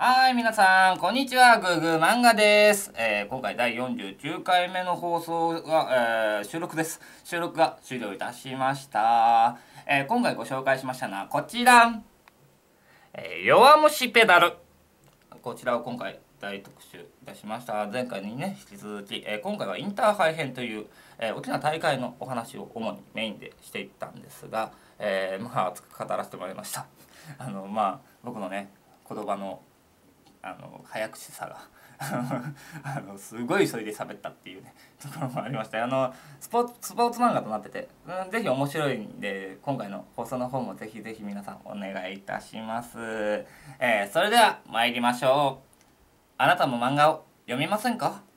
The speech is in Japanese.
はい、皆さん、こんにちは。グーグー漫画です。今回第49回目の放送が、収録です。収録が終了いたしました。今回ご紹介しましたのはこちら。弱虫ペダル。こちらを今回大特集いたしました。前回にね、引き続き、今回はインターハイ編という、大きな大会のお話を主にメインでしていったんですが、熱く語らせてもらいました。僕のね、言葉の早口さがすごい急いで喋ったっていうねところもありました。スポーツ漫画となってて、ぜひ面白いんで今回の放送の方もぜひぜひ皆さんお願いいたします。それでは参りましょう。あなたも漫画を読みませんか？